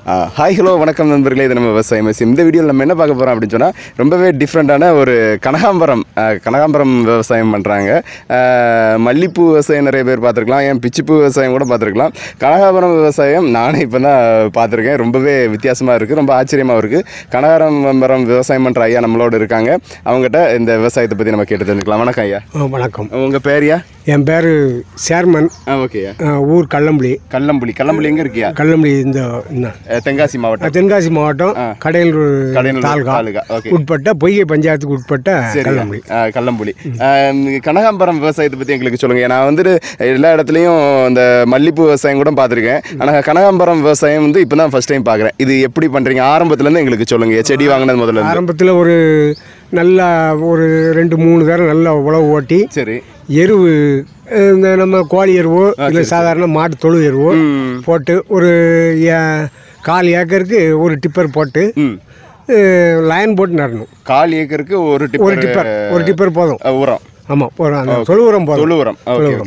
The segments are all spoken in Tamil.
ஹாய் ஹலோ வணக்கம் நண்பர்களே, இது நம்ம விவசாயம். இந்த வீடியோவில் நம்ம என்ன பார்க்க போகிறோம் அப்படின்னு சொன்னால், ரொம்பவே டிஃப்ரெண்ட்டான ஒரு கனகாம்பரம் விவசாயம் பண்ணுறாங்க. மல்லிப்பூ விவசாயம் நிறைய பேர் பார்த்துருக்கலாம், ஏன் பிச்சிப்பூ விவசாயம் கூட பார்த்துருக்கலாம். கனகாம்பரம் விவசாயம் நானே இப்போ தான் பார்த்துருக்கேன். ரொம்பவே வித்தியாசமாக இருக்குது, ரொம்ப ஆச்சரியமாக இருக்குது. கனகாம்பரம் விவசாயம் பண்ணுற ஐயா நம்மளோட இருக்காங்க. அவங்ககிட்ட இந்த விவசாயத்தை பற்றி நம்ம கேட்டு தெரிஞ்சுக்கலாம். வணக்கம் ஐயா. வணக்கம். உங்கள் பேர்யா? என் பேர் சேர்மன். ஓகேயா. ஊர் கள்ளம்புலி. கள்ளம்புலி எங்கே இருக்கியா? கள்ளம்புலி இந்த தென்காசி மாவட்டம் கடையலூர் தாலுகா உட்பட்ட பொய்கை பஞ்சாயத்துக்கு உட்பட்ட கள்ளம்புலி. கனகாம்பரம் விவசாயத்தை பற்றி எங்களுக்கு சொல்லுங்கள். நான் வந்துட்டு எல்லா இடத்துலையும் இந்த மல்லிப்பூ விவசாயம் கூட பார்த்துருக்கேன். ஆனால் கனகாம்பரம் விவசாயம் வந்து இப்போ தான் ஃபர்ஸ்ட் டைம் பார்க்குறேன். இது எப்படி பண்ணுறீங்க ஆரம்பத்துலேருந்து எங்களுக்கு சொல்லுங்கள். செடி வாங்கினது முதல்ல ஆரம்பத்தில் ஒரு நல்லா ஒரு 2-3 தரம் நல்லா உழவு ஓட்டி, சரி, எருவு இந்த நம்ம கோழி எருவோ இல்லை சாதாரண மாட்டு தொழு எருவோ போட்டு ஒரு 1/4 ஏக்கருக்கு ஒரு டிப்பர் போட்டு லைன் போட்டு நடணும். 1/4 ஏக்கருக்கு ஒரு டிப்பர் போதும் உரம். ஆமாம், போகிறோம். அந்த தொழு உரம் போதும்.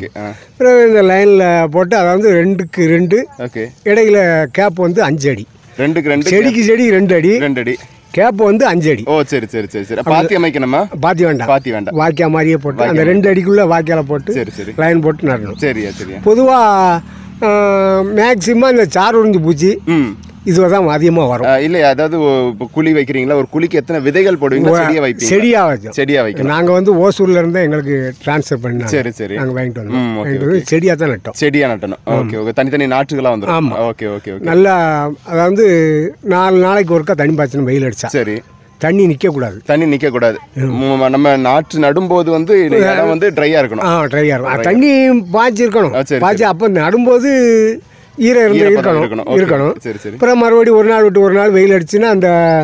இந்த லைனில் போட்டு அதாவது 2க்கு 2 இடையில கேப் வந்து 5 அடி. 2க்கு 2 செடிக்கு செடி 2 அடி கேப் வந்து 5 அடி. ஓ சரி சரி சரி சரி. பாத்தி அமைக்கணுமா? பாத்தி வேண்டாம். வாக்கியா மாதிரியே போட்டு அந்த 2 அடிக்குள்ள வாக்கியால போட்டு சரி லைன் போட்டு நடணும். சரியா சரியா. பொதுவாக மேக்சிமம் இந்த சார் உறிஞ்சு பூச்சி இதுதான் அதிகமாக வரும். இல்லையா, அதாவது குழி வைக்கிறீங்களா? ஒரு குழிக்கு எத்தனை விதைகள் போடுவீங்க? செடியாக வைக்கும். நாங்கள் வந்து ஓசூர்ல இருந்து எங்களுக்கு டிரான்ஸ்ஃபர் பண்ணி சரி சரி நாங்கள் வாங்கிட்டு வந்தோம். செடியாக தான் நட்டோம். செடியாக நட்டணும். Okay okay. தனித்தனி நாற்றுகளாக வந்துடும். ஆமாம். Okay okay okay. நல்லா அதாவது 4 நாளைக்கு ஒருக்கா தண்ணி பாய்ச்சணும். வெயில் அடிச்சா சரி, தண்ணி நிற்கக்கூடாது. நம்ம நாற்று நடும்போது வந்து இடம் வந்து ட்ரையாக இருக்கணும். ட்ரையாக இருக்கும். தண்ணி பாய்ச்சிருக்கணும். பாய்ச்சி அப்போ நடும்போது ஈரம் இருக்கணும். அப்புறம் மறுபடியும் ஒரு நாள் விட்டு ஒரு நாள் வெயில் அடிச்சுன்னா அந்த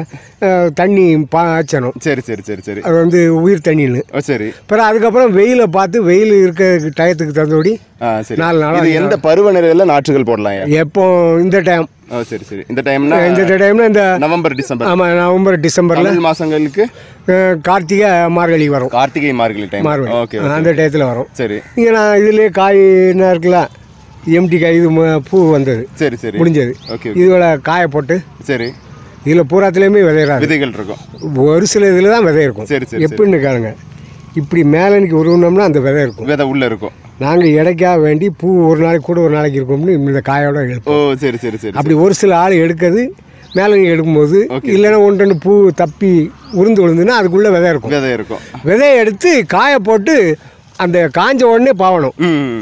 தண்ணி பாய்ச்சணும். சரி சரி சரி சரி. அது வந்து உயிர் தண்ணின்னு. சரி. அப்புறம் அதுக்கப்புறம் வெயிலை பார்த்து வெயில் இருக்க டயத்துக்கு தந்தபடி 4 நாள். எந்த பருவநிலையில் நாற்றுகள் போடலாம்? எப்போ இந்த டைம். சரி சரி. இந்த டைம்னா இந்த நவம்பர் டிசம்பர். ஆமாம், நவம்பர் டிசம்பர்ல மாதங்களுக்கு கார்த்திகை மார்கழி வரும். மார்கழி டைம். ஓகே, அந்த டயத்தில் வரும். சரி. இங்கே நான் இதுலேயே காய் என்ன இருக்குல்ல, எம்டி காய், இது பூ வந்தது. சரி சரி, முடிஞ்சது. இதுல காய போட்டு சரி, இதில் பூராத்துலேயுமே விதைகள் இருக்கும். ஒரு சில இதில் தான் விதை இருக்கும். சரி சரி. எப்படின்னு கேளுங்க, இப்படி மேலனுக்கு உருவனோம்னா அந்த விதை இருக்கும். விதை உள்ளே இருக்கும். நாங்கள் இடைக்காக வேண்டி பூ ஒரு நாளைக்கு கூட ஒரு நாளைக்கு இருக்கும்னு இந்த காயோட எடுப்போம். ஓ சரி சரி சரி. அப்படி ஒரு சில ஆள் எடுக்கிறது மேலனுக்கு எடுக்கும்போது இல்லைன்னா 1-2 பூ தப்பி விழுந்துன்னா அதுக்குள்ளே விதை இருக்கும். விதையை எடுத்து காய போட்டு அந்த காஞ்ச உடனே பாவணும்.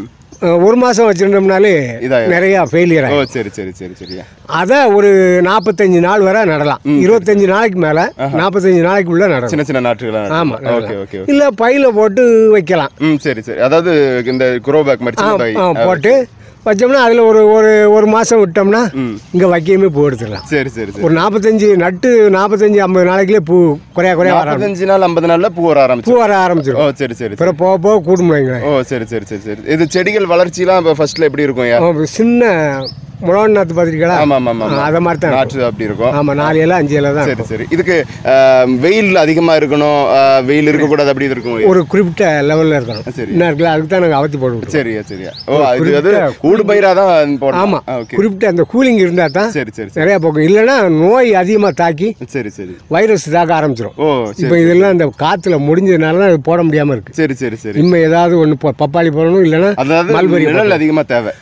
1 மாதம் வச்சுருந்தோம்னாலே நிறையா ஃபெயிலியர் ஆகும். சரி சரி சரி சரியா. அதை ஒரு 45 நாள் வரை நடலாம். 25 நாளைக்கு மேலே 45 நாளைக்குள்ளே நடக்கும். சின்ன நாற்றுகள். ஆமாம். Okay okay. இல்லை பையில போட்டு வைக்கலாம். சரி சரி. அதாவது இந்த குரோ பேக் மாதிரி போட்டு வச்சோம்னா அதில் ஒரு மாதம் விட்டோம்னா இங்கே வைக்கையுமே பூ எடுத்துடலாம். சரி சரி. ஒரு 45-50 நாளைக்குள்ளே பூ குறையா 45 நாள் 50 நாள்ல பூ வர ஆரம்பிச்சிடும். ஓ சரி சரி. அப்புறம் போக கூடும் வைங்களேன். ஓ சரி சரி சரி சரி. இது செடிகள் வளர்ச்சிலாம் இப்போ ஃபர்ஸ்ட்ல எப்படி இருக்கும்? சின்ன முழவன் நாற்று பார்த்துருக்கீங்களா? ஆமாம் ஆமாம். அதை மாதிரி தான் நாற்று அப்படி இருக்கும். ஆமாம், 4 இலை 5 இலை தான். சரி சரி. இதுக்கு வெயில் அதிகமாக இருக்கணும், வெயில் இருக்கக்கூடாது, அப்படி இருக்கும். ஒரு குறிப்பிட்ட லெவலில் இருக்கணும். சரி. என்ன இருக்குல்ல, அதுக்கு தான் நாங்கள் அவத்தி போடுவோம். சரியா சரியா. ஓ அது கூடு பயிராக தான் போடணும். ஆமாம், குறிப்பிட்ட அந்த கூலிங் இருந்தால் தான். சரி சரி. நிறையா போக்கும். இல்லைன்னா நோய் அதிகமாக தாக்கி சரி சரி வைரஸ் தாக்க ஆரம்பிச்சிடும். ஓ இப்போ இதெல்லாம் இந்த காற்றுல முடிஞ்சதுனால தான் அது போட முடியாமல் இருக்குது. சரி சரி சரி. இன்னும் ஏதாவது ஒன்று பப்பாளி போடணும், இல்லைன்னா மல்பெரி அதிகமாக தேவை.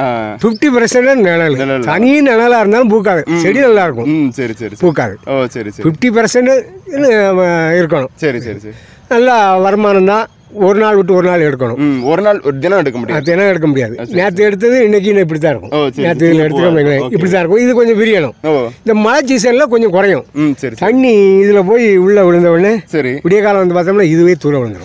50% நிழல். தனி நிழலா இருந்தாலும் பூக்காது. செடி நல்லா இருக்கும். சரி சரி. பூக்காது. ஓ சரி சரி. 50% இருக்கணும். சரி சரி சரி. நல்லா வருமானம் தான். ஒரு நாள் விட்டு ஒரு நாள் எடுக்கணும். ஒரு நாள் ஒரு தினம் எடுக்க முடியாது. தினம் எடுக்க முடியாது. நேற்று எடுத்தது இன்னைக்கு இப்படி தான் இருக்கும். நேற்று எடுத்துக்கோங்க, இப்படி தான் இருக்கும். இது கொஞ்சம் விரியணும். இந்த மழை சீசன்ல கொஞ்சம் குறையும். தண்ணி இதுல போய் உள்ள விழுந்த உடனே சரி, விடிய காலம் வந்து பார்த்தோம்னா இதுவே தூர விழுந்துடும்.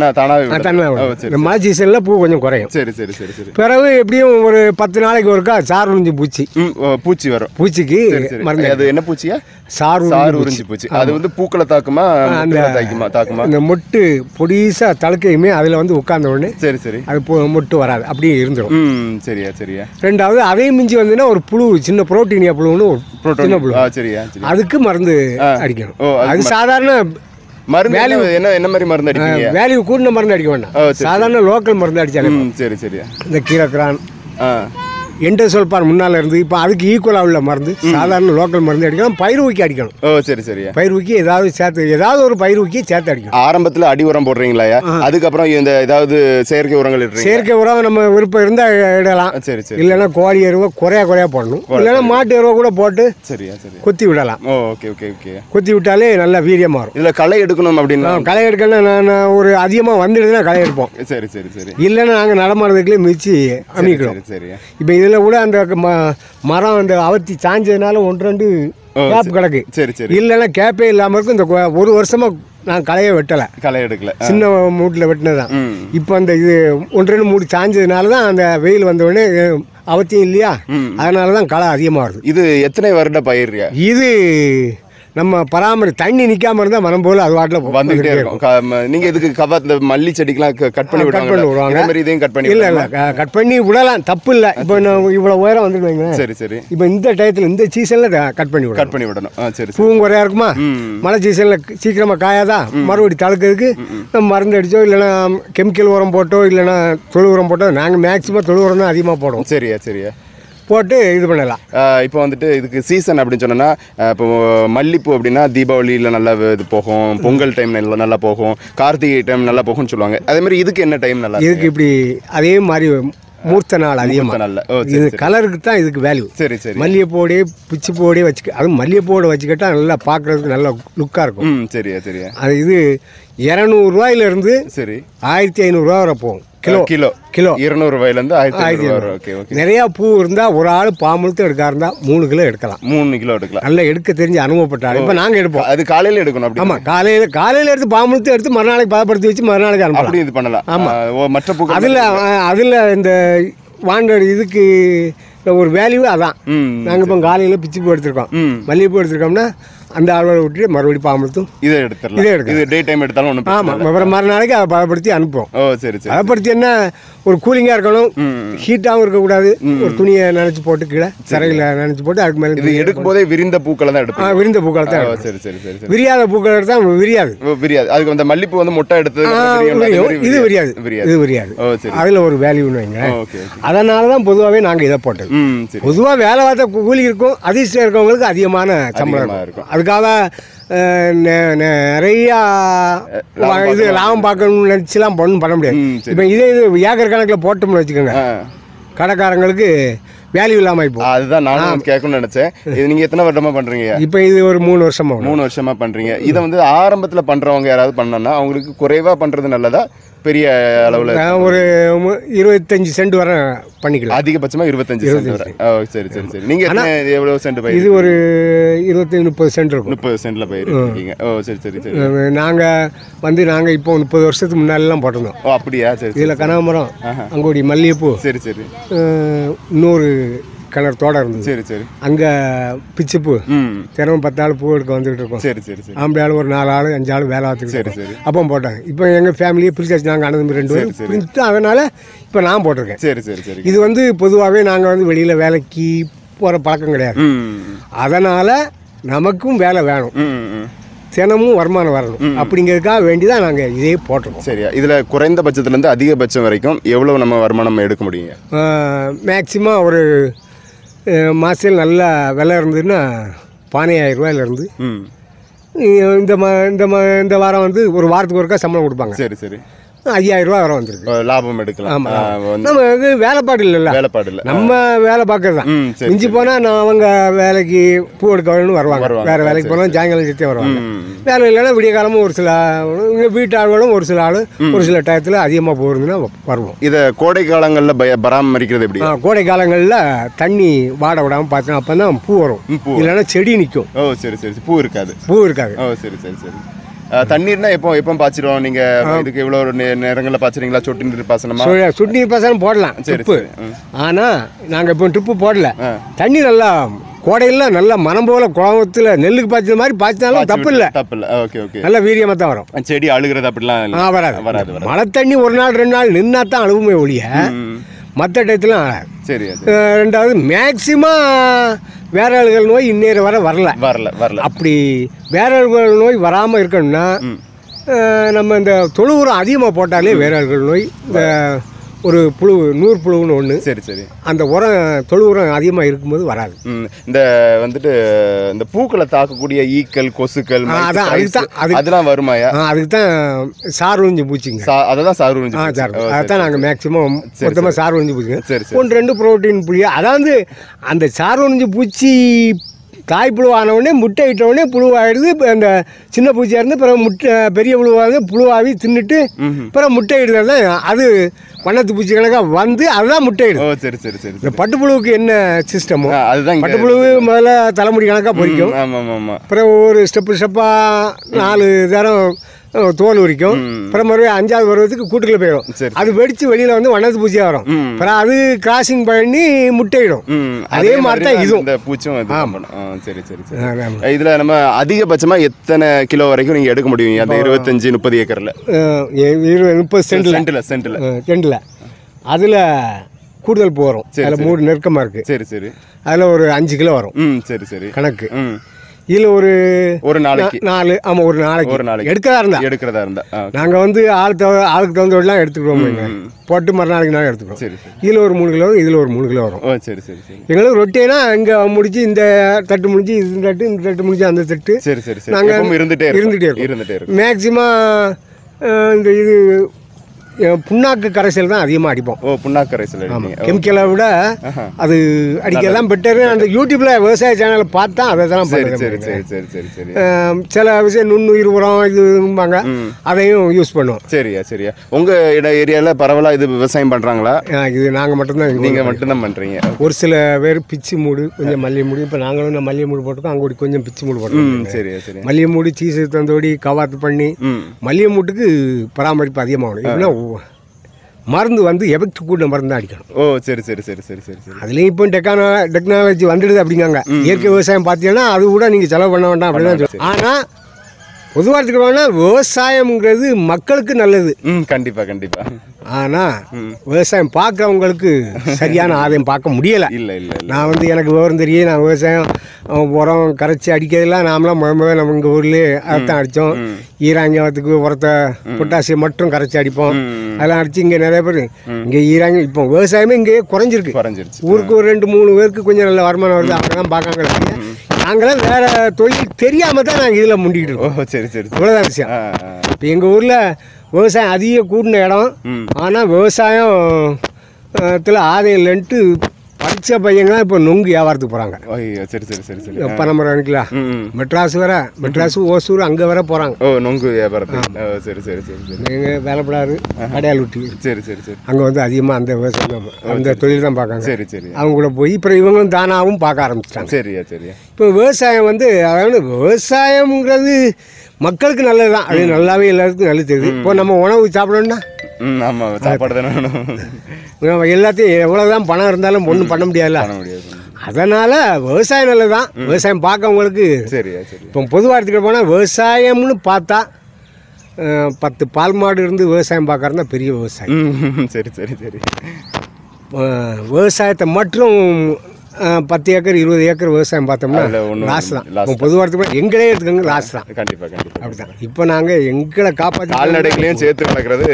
இந்த மழை சீசன்ல பூ கொஞ்சம் குறையும். சரி சரி சரி சரி. பிறகு எப்படியும் ஒரு 10 நாளைக்கு ஒருக்கா சார் உறிஞ்சி பூச்சி வரும். பூச்சிக்கு மருந்து. அது என்ன பூச்சியா? சார் உறிஞ்சி பூச்சி. அது வந்து பூக்களை தாக்குமா? அந்த மொட்டு பொடிசா தழுக்கையுமே அதுல வந்து உட்கார்ந்த உடனே சரி சரி அது மொட்டு வராது, அப்படியே இருந்துடும். சரியா சரியா. ரெண்டாவது அதையும் மிஞ்சி வந்துன்னா ஒரு புழு, சின்ன புரோட்டீனியா புழுன்னு சின்ன புழு. சரியா. அதுக்கு மருந்து அடிக்கணும். அது சாதாரண மருந்து என்ன மாதிரி மருந்து அடிப்பீங்க? வேல்யூ கூடின மருந்து அடிக்க வேண்டாம். சாதாரண லோக்கல் மருந்து அடிச்சாலும். சரி சரி. இந்த கீரக்ரான், எண்டோசல்ஃபான் முன்னால் இருந்து இப்போ அதுக்கு ஈக்குவலாக உள்ள மருந்து சாதாரண லோக்கல் மருந்து அடிக்கணும், பயிர் ஊக்கி அடிக்கணும். ஓ சரி சரி. பயிர் ஊக்கி ஏதாவது ஒரு பயிர் ஊக்கி சேர்த்து அடிக்கணும். ஆரம்பத்தில் அடி உரம் போடுறீங்களா? அதுக்கப்புறம் இந்த ஏதாவது செயற்கை உரங்கள் இடுறீங்க? செயற்கை உரம் நம்ம விருப்பம் இருந்தால் இடலாம். சரி சரி. இல்லைன்னா கோழி எருவை குறையா போடணும், இல்லைன்னா மாட்டு எருவை கூட போட்டு சரியா சரி கொத்தி விடலாம். Okay okay okay. கொத்தி விட்டாலே நல்லா வீரியமாக வரும். இதில் களை எடுக்கணும் அப்படின்னா? களை எடுக்கணும், நான் ஒரு அதிகமாக வந்துடுதுன்னா களை எடுப்போம். சரி சரி சரி. இல்லைன்னா நாங்கள் நடமாடுறதுக்குள்ளே மிதிச்சு அமைக்கிறோம். சரி. இப்போ இதில் கூட அந்த மரம் அந்த அவத்தி சாஞ்சதுனால 1-2 கேப் கிடக்கு. சரி சரி. இல்லைன்னா கேப்பே இல்லாமல் இருக்கும். இந்த ஒரு வருஷமா நான் களையை வெட்டலை, களை எடுக்கல, சின்ன மூட்டில் வெட்டினதான். இப்போ அந்த இது 1-2 மூடி சாஞ்சதுனால தான் அந்த வெயில் வந்தவுடனே அவத்தியம் இல்லையா, அதனால தான் களை அதிகமாக வருது. இது எத்தனை வருட பயிர்? இது நம்ம தண்ணி நிற்காம இருந்தால் மரம் போல அது வாட்டில் வந்துகிட்டே இருக்கும். நீங்கள் இதுக்கு இந்த மல்லி செடிக்கெலாம் கட் பண்ணி விடுவாங்க, இதையும் கட் பண்ணி? இல்லை கட் பண்ணி விடலாம், தப்பு இல்லை. இப்போ இவ்வளோ உயரம் வந்துடுவாங்க. சரி சரி. இப்போ இந்த டயத்தில் இந்த சீசனில் கட் பண்ணி விடணும். சரி. பூவும் குறையா இருக்குமா, மழை சீசனில் சீக்கிரமாக காயாதா, மறுபடி தடுக்கிறதுக்கு நம்ம மருந்து அடித்தோ இல்லைன்னா கெமிக்கல் உரம் போட்டோ இல்லைன்னா தொழு உரம் போட்டோ, நாங்கள் மேக்ஸிமம் தொழு உரம் தான் அதிகமாக போடுவோம். சரியா சரியா. போட்டு இது பண்ணலாம். இப்போ வந்துட்டு இதுக்கு சீசன் அப்படின்னு சொன்னோன்னா, இப்போ மல்லிப்பூ அப்படின்னா தீபாவளியில் நல்லா இது போகும், பொங்கல் டைம் நல்லா போகும், கார்த்திகை டைம் நல்லா போகும்னு சொல்லுவாங்க. அதே மாதிரி இதுக்கு என்ன டைம் நல்லா? இதுக்கு இப்படி அதே மாதிரி மூர்த்த நாள் அதிகமாக நல்ல இது கலருக்கு தான் இதுக்கு வேல்யூ. சரி சரி. மல்லிகைப்பூடைய பிச்சிப்பூடைய வச்சுக்க, அதுவும் மல்லிகைப்பூட வச்சுக்கிட்டா நல்லா பார்க்குறதுக்கு நல்லா லுக்காக இருக்கும். சரியா சரியா. அது இது 200 ரூபாயிலிருந்து சரி 1500 ரூபா வரை போகும். கிலோ 200 ரூபாயிலிருந்து 1500. Okay okay. நிறையா பூ இருந்தால் ஒரு ஆள் பாம்பழுத்து எடுக்க இருந்தால் 3 கிலோ எடுக்கலாம். 3 கிலோ எடுக்கலாம். நல்லா எடுக்க தெரிஞ்சு அனுபவப்பட்டாலும் இப்போ நாங்கள் எடுப்போம். அது காலையில் எடுக்கணும் அப்படி? ஆமாம், காலையில் எடுத்து பாம்பழுத்து எடுத்து மறுநாளைக்கு பதப்படுத்தி வச்சு மறுநாளைக்கு அனுப்பலாம். அப்படி இது பண்ணலாம். ஆமாம். மற்ற பூ அதில் இந்த வாண்டர் இதுக்கு ஒரு வேல்யூ அதான். நாங்கள் இப்போ காலையில் பிச்சு பூ எடுத்துருக்கோம், மல்லிகைப்பூ எடுத்துருக்கோம்னா அந்த அளவை விட்டு மறுபடியும் பாம்பழுத்தும் இதை எடுக்கலாம். இது டே டைம் எடுத்தாலும் ஒன்றும். ஆமாம், அப்புறம் மறுநாளைக்கு அதை பதப்படுத்தி அனுப்புவோம். ஓ சரி சரி. பதப்படுத்தி என்ன ஒரு கூலிங்காக இருக்கணும், ஹீட்டாகவும் இருக்கக்கூடாது. ஒரு துணியை நினச்சி போட்டு கீழே சிறையில் நினச்சி போட்டு அதுக்கு மேலே இது எடுக்கும் போதே விரிந்த பூக்களை தான் எடுப்போம். விரிந்த பூக்களை தான். சரி சரி சரி. விரியாத பூக்கள் எடுத்தால் விரியாது. அதுக்கு அந்த மல்லிப்பூ வந்து முட்டை எடுத்து இது விரியாது. இது விரியாது. அதில் ஒரு வேல்யூன்னு வைங்க. அதனால தான் பொதுவாகவே நாங்கள் இதை போட்டது. பொதுவாக வேலை பார்த்த கூலி இருக்கும், அதிர்ஷ்டம் இருக்கவங்களுக்கு அதிகமான சம்பளம் இருக்கும். அதுக்காக நிறையா இது லாபம் பார்க்கணும்னு நினச்சிலாம் பண்ண முடியாது. இப்போ இதே இது ஏக்கர் கணக்கில் போட்டோம்னு வச்சுக்கோங்க, கடைக்காரங்களுக்கு வேல்யூ இல்லாமல் இப்போ. அதுதான் நானும் கேட்கணும்னு நினச்சேன். இது நீங்கள் எத்தனை வருடமா பண்ணுறீங்க? இப்போ இது ஒரு 3 வருஷமா பண்ணுறீங்க. இதை வந்து ஆரம்பத்தில் பண்ணுறவங்க யாராவது பண்ணோன்னா அவங்களுக்கு குறைவாக பண்ணுறது நல்லதா, பெரிய அளவில் ஒரு 25 சென்ட் வரை பண்ணிக்கலாம்? அதிகபட்சமாக 25 சென்ட் வரை. சரி சரி சரி. நீங்கள் எவ்வளோ சென்ட் பயிர்? இது ஒரு 25-30 சென்ட் இருக்கும். 30 சென்டில் பயிர் இருக்கீங்க. ஓ சரி சரி சரி. நாங்கள் இப்போ 30 வருஷத்துக்கு முன்னாடிலாம் போட்டிருந்தோம். ஓ அப்படியா? சரி. இதில் கனகாமரம், அங்கோடி மல்லிகைப்பூ, சரி சரி, இன்னொரு கிணறு தோட்டம் இருந்தது. சரி சரி. அங்கே பிச்சுப்பூ தினமும் 10 ஆள் பூ எடுக்க வந்துகிட்டு இருக்கோம். சரி சரி சரி. ஆம்பளை ஆள் ஒரு 4 ஆள் 5 ஆள் வேலை பார்த்துக்கிட்டு. சரி சரி. அப்போ போட்டாங்க. இப்போ எங்கள் ஃபேமிலியை பிரிச்சாச்சு, நாங்கள் அண்ணன் 2 பேரும் பிரித்து, அதனால் இப்போ நான் போட்டிருக்கேன். சரி சரி சரி. இது வந்து பொதுவாகவே நாங்கள் வந்து வெளியில் வேலைக்கு போகிற பழக்கம் கிடையாது. அதனால் நமக்கும் வேலை வேணும், தினமும் வருமானம் வரணும், அப்படிங்கிறதுக்காக வேண்டி தான் நாங்கள் இதே போட்டிருக்கோம். சரியா. இதில் குறைந்தபட்சத்துலேருந்து அதிகபட்சம் வரைக்கும் எவ்வளோ நம்ம வருமானம் எடுக்க முடியுங்க? மேக்சிமம் ஒரு மாதத்தில் நல்ல விலை இருந்ததுன்னா 15,000 ரூபாயிலேருந்து இந்த வாரம் வந்து ஒரு வாரத்துக்கு ஒருக்கா சம்பளம் கொடுப்பாங்க. சரி சரி. 5,000 ரூபா வரை வந்துருக்கு, லாபம் எடுக்கலாம். ஆமாம், நம்ம இது வேலைப்பாடு இல்லைல்ல, வேலைப்பாடு இல்லை, நம்ம வேலை பார்க்கறது தான். மிஞ்சி போனால் நான் அவங்க வேலைக்கு பூ எடுக்க வரணும்னு வருவாங்க, வேறு வேலைக்கு போனால் சாயங்காலம் சேர்த்தே வருவாங்க. வேலை இல்லைன்னா விடிய காலமும் ஒரு சில வீட்டு ஆளுகளும் ஒரு சில ஆள் ஒரு சில டயத்தில் அதிகமாக போகிறதுன்னா வருவோம். இதை கோடை காலங்களில் பராமரிக்கிறது எப்படி? கோடை காலங்களில் தண்ணி வாட விடாமல் பார்த்தோம், அப்போ தான் பூ வரும், இல்லைன்னா செடி நிற்கும். ஓ சரி சரி. பூ இருக்காது. பூ இருக்காது. ஓ சரி சரி சரி. தண்ணீர்னா எப்போ பாய்ச்சிடுவோம்? நீங்கள் இதுக்கு எவ்வளோ நேரங்களில் பாய்ச்சிறீங்களா? சொட்டு நீர் பாசனமா? சொட்டு நீர் பாசனம் போடலாம். ட்ரிப்பு. ஆனால் நாங்கள் இப்போ ட்ரிப்பு போடல. தண்ணி நல்லா கோடையில் நல்லா மனம் போல குளத்தில் நெல்லுக்கு பாய்ச்சது மாதிரி பாய்ச்சினாலும் தப்பு இல்லை. தப்பு இல்லை. Okay okay. நல்லா வீரியமாக தான் வரும். செடி அழுகிறது அப்படிலாம் வராது. வராது. மழை தண்ணி ஒரு நாள் 2 நாள் நின்னா தான் அழுவுமே ஒழிய மற்ற டயத்துலாம் ஆகாது. சரி. ரெண்டாவது மேக்சிமம் வேரல்கள் நோய் இன்னேற வரல. அப்படி வேரல்கள் நோய் வராமல் இருக்கணும்னா நம்ம இந்த தொழு உரம் அதிகமாக போட்டாலே வேரல்கள் நோய் இந்த ஒரு புழு 100 புழுன்னு ஒன்று. சரி சரி. அந்த உரம் தொழு உரம் அதிகமாக இருக்கும்போது வராது. இந்த வந்துட்டு இந்த பூக்களை தாக்கக்கூடிய ஈக்கள் கொசுக்கள் அதான் அதெல்லாம் வருமாயா? அதுக்கு தான் சார் உறிஞ்சி பூச்சிங்க. அதான் சார் உறிஞ்சி அதான் நாங்கள் மேக்ஸிமம் மொத்தமாக சார் உறிஞ்சி பூச்சிங்க. சரி. 1-2 புரோட்டீன் புளி. அதாவது அந்த சார் உறிஞ்சி பூச்சி தாய்ப்புழு ஆனவுடனே முட்டை இட்டவுடனே புழுவாயிடுது. அந்த சின்ன பூச்சியாக இருந்து பிறகு முட்டை பெரிய புழுவாக புழுவாகி தின்னுட்டு பிறகு முட்டை இடுறது தான் அது வண்ணத்து பூச்சி கணக்காக வந்து அதுதான் முட்டையிடும். சரி சரி சரி. இந்த பட்டுப்புழுவுக்கு என்ன சிஸ்டமோ அதுதான். பட்டுப்புழு முதல்ல தலைமுடி கணக்காக பொறிக்கும். பிறகு ஒரு ஸ்டெப்பாக 4 தரம் தோல் உரிக்கும். அப்புறம் மறுபடியும் 5வது பருவத்துக்கு கூட்டுக்குள்ள போயிடும். அது வெடிச்சு வெளியில வந்து வண்ணத்து பூச்சியாக வரும். அப்புறம் அது கிராசிங் பண்ணி முட்டையிடும். அதே மாதிரி தான் இதுவும் இந்த பூச்சும். சரி சரி சரி. இதுல நம்ம அதிகபட்சமா எத்தனை கிலோ வரைக்கும் நீங்க எடுக்க முடியும் அந்த 25-30 ஏக்கர்ல? 20-30 சென்ட்ல அதுல கூடுதல் போகிறோம். அதில் 3 நெருக்கமாக இருக்குது. சரி சரி. அதில் ஒரு 5 கிலோ வரும். சரி சரி. கணக்கு. இதில் ஒரு நாளைக்கு 4. ஆமாம், ஒரு நாளைக்கு எடுக்கிறதா இருந்தா நாங்கள் வந்து ஆளுக்கு தகுந்தவெல்லாம் எடுத்துக்கிறோம். போட்டு மறுநாளைக்கு நாங்கள் எடுத்துக்கிறோம். சரி. இதில் ஒரு 3 கிலோ இதில் ஒரு 3 கிலோ வரும். சரி சரி சரி. எங்களுக்கு ரொட்டீனா இங்கே முடிச்சு இந்த தட்டு முடிஞ்சு இந்த தட்டு முடிஞ்சு அந்த தட்டு. சரி சரி சரி. நாங்கள் இருந்துகிட்டே இருக்கோம். மேக்சிமம் இந்த இது புண்ணாக்கு கரைசல் தான் அதிகமாக அடிப்போம். புண்ணாக்கு கரைசல். ஆமாம், கெமிக்கலை விட அது அடிக்கலாம் பெட்டரு. அந்த யூடியூப்பில் விவசாய சேனலை பார்த்தா அதை தான் பண்ணுறேன். சரி சரி சரி சரி சரி. சில விஷயம் நுண்ணுயிர் உரம் இதும்பாங்க, அதையும் யூஸ் பண்ணுவோம். சரியா சரியா. உங்கள் ஏரியாவில் பரவலாக இது விவசாயம் பண்ணுறாங்களா? இது நாங்கள் மட்டும்தான். நீங்கள் மட்டும்தான் பண்ணுறீங்க? ஒரு சில பேர் பிச்சு மூடு, கொஞ்சம் மல்லிகை மூடு. இப்போ நாங்களும் மல்லிகை மூடு போட்டுக்கோம். அங்கே கொஞ்சம் பிச்சு மூடு போட்டுக்கோம். சரியா சரி. மல்லிகை மூடு சீசு தந்தோடி கவாத்து பண்ணி மல்லிகை மூட்டுக்கு பராமரிப்பு அதிகமாகணும். எப்படின்னா மருந்து வந்து எஃபெக்ட் கூட மருந்து தான் அடிக்கணும். சரி சரி சரி சரி சரி சரி. அதுலேயும் இப்போ டெக்னாலஜி வந்துடுது அப்படிங்காங்க. இயற்கை விவசாயம் பார்த்தீங்கன்னா அது கூட நீங்கள் செலவு பண்ண வேண்டாம் அப்படின்னு தான் சொல்லுவோம். ஆனால் பொதுவாக எடுத்துக்கிட்டோம்னா விவசாயம்ங்கிறது மக்களுக்கு நல்லது. கண்டிப்பாக கண்டிப்பாக. ஆனால் விவசாயம் பார்க்குறவங்களுக்கு சரியான ஆதாயம் பார்க்க முடியலை. இல்லை. நான் வந்து எனக்கு விவரம் தெரியும். நான் விவசாயம் உரம் கரைச்சி அடிக்கிறதுலாம் நாமளாம் முதல்ல நம்ம எங்கள் ஊர்லேயே அதைத்தான் அடித்தோம். ஈராங்கத்துக்கு உரத்தை பொட்டாசியம் மட்டும் கரைச்சி அடிப்போம். அதெல்லாம் அடித்து இங்கே நிறைய பேர் இங்கே ஈராங்க இப்போ விவசாயமே இங்கேயே குறைஞ்சிருச்சு. ஊருக்கு ஒரு 2-3 பேருக்கு கொஞ்சம் நல்ல வருமானம் வருது. அவங்க தான் பார்க்காங்க. நாங்களாம் வேறு தொழில் தெரியாமல் தான் நாங்கள் இதில் முண்டிக்கிட்டு இருக்கோம். சரி சரி. இவ்வளோதான் விஷயம். இப்போ எங்கள் ஊரில் விவசாயம் அதிக கூடின இடம். ஆனால் விவசாயத்தில் ஆதாயம் இல்லைன்ட்டு படித்த பையங்களாம் இப்போ நொங்கு வியாபாரத்துக்கு போகிறாங்க. சரி சரி சரி சரி. எப்போ நம்ம நினைக்கலாம் மெட்ராஸ் ஓசூர் அங்கே வர போகிறாங்க நொங்கு வியாபாரத்துக்கு. சரி சரி சரி சரி. எங்கள் வேலைப்படாது கடையால் விட்டு. சரி சரி சரி. அங்கே வந்து அதிகமாக அந்த விவசாயம் அந்த தொழில் தான் பார்க்காங்க. சரி சரி. அவங்க கூட போய் இப்போ இவங்களும் தானாகவும் பார்க்க ஆரம்பிச்சிட்டாங்க. சரியா சரியா. இப்போ விவசாயம் வந்து அதாவது விவசாயம்ங்கிறது மக்களுக்கு நல்லது தான். அது நல்லாவே எல்லாத்துக்கும் நல்லது தெரியுது. இப்போ நம்ம உணவு சாப்பிடணும்னா ஆமாம், சாப்பாடு தானே வேணும். நம்ம எல்லாத்தையும் எவ்வளோதான் பணம் இருந்தாலும் ஒன்றும் பண்ண முடியாதுல்ல. அதனால் விவசாயம் நல்லது தான். விவசாயம் பார்க்கவங்களுக்கு சரியா சரி. இப்போ பொதுவாக எடுத்துக்கிட்டு போனால் விவசாயம்னு பார்த்தா 10 பால் மாடு இருந்து விவசாயம் பார்க்கறதுனா பெரிய விவசாயம். சரி சரி சரி. விவசாயத்தை மற்றும் 10 ஏக்கர் 20 ஏக்கர் விவசாயம் பார்த்தோம்னா லாஸ் தான். பொதுவாக எடுத்துக்கணும் எங்களே எடுத்துக்கோங்க, லாஸ் தான். கண்டிப்பாக கண்டிப்பாக அப்படிதான். இப்போ நாங்கள் எங்களை காப்பாற்றி கால்நடைகளையும் சேர்த்து வளர்க்குறது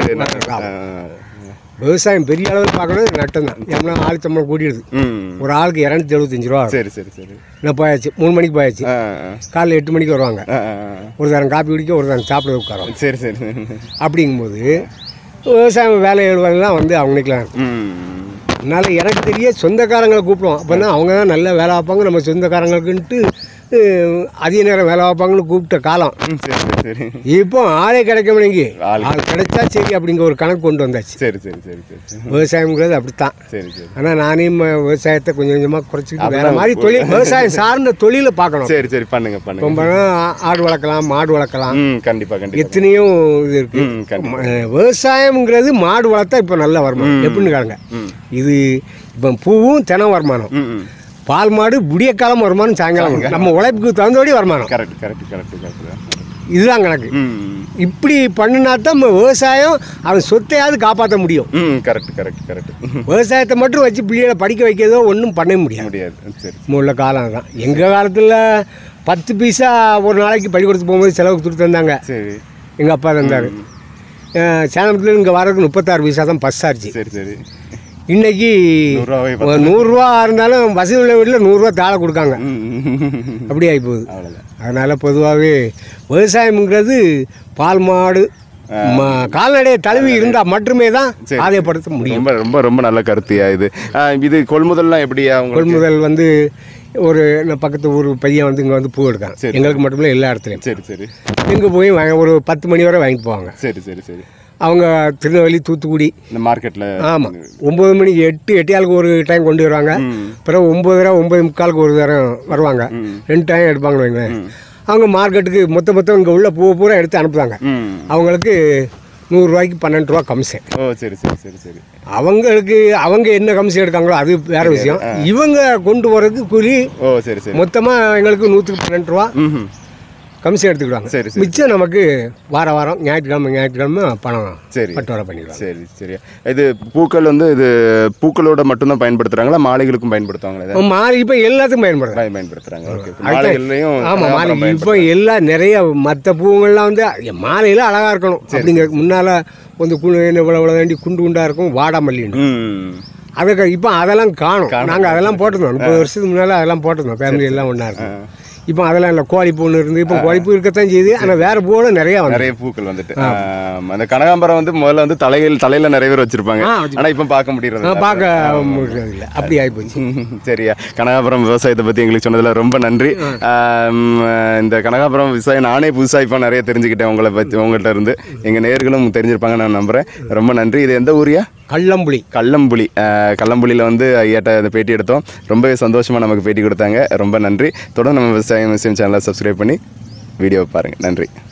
விவசாயம் பெரிய அளவில் பார்க்கணும் நட்டம் தான். ஏன்னா ஆள் சம்பளம் கூடிடுது. ஒரு ஆளுக்கு 275 ரூபா. சரி சரி சரி. நான் போயாச்சு 3 மணிக்கு போயாச்சு. காலைல 8 மணிக்கு வருவாங்க. ஒரு தரம் காப்பி குடிக்க, ஒரு தரம் சாப்பிட உட்காரோம். சரி சரி. அப்படிங்கும்போது விவசாயம் வேலை எழுவதெல்லாம் வந்து அவங்களுக்குலாம் இருக்கும். அதனால் எனக்கு தெரிய சொந்தக்காரங்களை கூப்பிடுவோம். அப்போ தான் அவங்க தான் நல்ல வேலை பார்ப்பாங்க. நம்ம சொந்தக்காரங்களுக்குன்ட்டு அதிக நேரம் வேலை பார்ப்பாங்கன்னு கூப்பிட்ட காலம். சரி. இப்போ ஆளே கிடைக்க முடியுங்க. ஆள் கிடைச்சா சரி அப்படிங்கிற ஒரு கணக்கு கொண்டு வந்தாச்சு. சரி சரி சரி சரி. விவசாயங்கிறது அப்படித்தான். சரி சரி. ஆனால் நானே விவசாயத்தை கொஞ்சம் கொஞ்சமாக குறைச்சிக்கிட்டு வேறு மாதிரி தொழில் விவசாயம் சார்ந்த தொழிலை பார்க்கணும். சரி சரி. பண்ணுங்க பண்ணுங்க. ரொம்ப ஆடு வளர்க்கலாம், மாடு வளர்க்கலாம். கண்டிப்பாக கண்டிப்பாக. எத்தனையோ இது இருக்குது. விவசாயம்ங்கிறது மாடு வளர்த்தா இப்போ நல்ல வருமானம். எப்படின்னு காணுங்க, இது இப்போ பூவும் தினம் வருமானம். பால் மாடு விடிய காலம் வருமானம், சாயங்காலம். நம்ம உழைப்புக்கு தகுந்தபடி வருமானம். Correct correct correct correct. இதுதான் கணக்கு. இப்படி பண்ணினா தான் நம்ம விவசாயம் அவன் சொத்தையாவது காப்பாற்ற முடியும். Correct correct correct. விவசாயத்தை மட்டும் வச்சு பிள்ளைகளை படிக்க வைக்கிறதோ ஒன்றும் பண்ண முடியாது. சரி. உள்ள காலம் தான். எங்கள் காலத்தில் 10 பைசா ஒரு நாளைக்கு பள்ளிக்கூடத்துக்கு போகும்போது செலவுக்கு கொடுத்து தந்தாங்க. சரி. எங்கள் அப்பா தந்தார். சேலத்தில் இங்கே வரதுக்கு 36 பைசா தான் பஸ் சார்ஜ். சரி சரி. இன்னைக்கு 100 இருந்தாலும் வசதி உள்ள வீட்டில் 100 தாழ கொடுக்காங்க. அப்படி ஆகி போகுது. அதனால் பொதுவாகவே விவசாயம்ங்கிறது பால் மாடு கால்நடை தழுவி இருந்தால் மட்டுமே தான் ஆதாயப்படுத்த முடியும். ரொம்ப ரொம்ப ரொம்ப நல்ல கருத்தியா இது. இது கொள்முதல்லாம் எப்படியா? கொள்முதல் வந்து ஒரு பக்கத்து ஊர் பையன் வந்து இங்கே வந்து பூ எடுக்கான். எங்களுக்கு மட்டுமில்ல எல்லா இடத்துலையும். சரி சரி. எங்கே போய் ஒரு 10 மணி வரை வாங்கிட்டு போவாங்க. சரி சரி சரி. அவங்க திருநெல்வேலி தூத்துக்குடி இந்த மார்க்கெட்டில். ஆமாம், 9 மணிக்கு 8 ஒரு டைம் கொண்டு வருவாங்க. பிறகு 9:45 ஒரு தரம் வருவாங்க. 2 டைம் எடுப்பாங்கன்னு வைங்களேன். அவங்க மார்க்கெட்டுக்கு மொத்தம் இங்கே உள்ள பூ பூரா எடுத்து அனுப்புவாங்க. அவங்களுக்கு 100 ரூபாய்க்கு 12 ரூபா கமிஷன். ஓ சரி சரி சரி சரி. அவங்க என்ன கமிஷன் எடுக்காங்களோ அது வேற விஷயம். இவங்க கொண்டு போகிறதுக்கு கூலி. ஓ சரி சரி. மொத்தமாக எங்களுக்கு 112 ரூபா கமிஷன் எடுத்துக்கிடுவாங்க. சரி. மிச்சம் நமக்கு வாரம் ஞாயிற்றுக்கிழமை பணம் சரி பட்டுவாடா பண்ணிடுவாங்க. சரி சரி. இது பூக்கள் வந்து இது பூக்களோட மட்டும்தான் பயன்படுத்துகிறாங்களா, மாலைகளுக்கும் பயன்படுத்துவாங்களா? மாலை இப்போ எல்லாத்துக்கும் பயன்படுத்துகிறாங்க. மாலைகள்லையும். ஆமாம், மாலை இப்போ எல்லாம் நிறைய மற்ற பூங்கள்லாம் வந்து மாலையில் அழகாக இருக்கணும் அப்படிங்கிற முன்னால் வந்து இவ்வளோ வேண்டி குண்டாக இருக்கும் வாடாமல்லின்னு. அதுக்கு இப்போ அதெல்லாம் காணும். நாங்கள் அதெல்லாம் போட்டிருந்தோம் 30 வருஷத்துக்கு முன்னால். அதெல்லாம் போட்டிருந்தோம். ஃபேமிலி எல்லாம் ஒன்றா இருக்கும். இப்போ அதெல்லாம் இல்லை, கோழிப்பூ இருந்து. இப்போ கோழிப்பூ இருக்கத்தான் செய்யுது. ஆனால் வேறு பூவில் நிறைய பூக்கள் வந்துட்டு. அந்த கனகாம்பரம் வந்து முதல்ல வந்து தலையில் நிறைய பேர் வச்சிருப்பாங்க. ஆனால் இப்போ பார்க்க முடியறது இல்லை. அப்படி ஆகிப்போச்சு. சரியா. கனகாம்பரம் விவசாயத்தை பற்றி எங்களுக்கு சொன்னதில் ரொம்ப நன்றி. இந்த கனகாம்பரம் விவசாயம் நானே புதுசாக இப்போ நிறைய தெரிஞ்சுக்கிட்டேன் உங்கள்கிட்ட இருந்து. எங்கள் நேயர்களும் தெரிஞ்சிருப்பாங்க நான் நம்புகிறேன். ரொம்ப நன்றி. இது எந்த ஊரியா? கள்ளம்புலியில் வந்து ஐயாட்ட இந்த பேட்டி எடுத்தோம். ரொம்பவே சந்தோஷமாக நமக்கு பேட்டி கொடுத்தாங்க. ரொம்ப நன்றி. தொடர்ந்து நம்ம விவசாயம் சேனலை சப்ஸ்கிரைப் பண்ணி வீடியோ பாருங்கள். நன்றி.